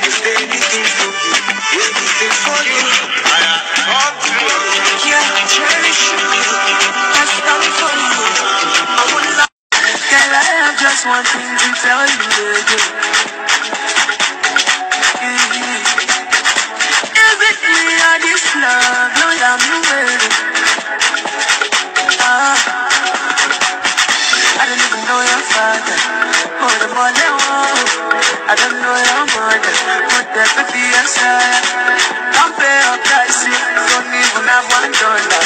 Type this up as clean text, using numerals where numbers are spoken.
anything for you, anything for you. Yeah, cherish you. That's coming for you. I would love. Girl, I have just one thing to tell you, baby. Is it me or this love? You love me, baby. I don't even know your father. Oh, the more they want. I don't know your mother. But that could be a sign. Don't pay a price. Don't even have $1.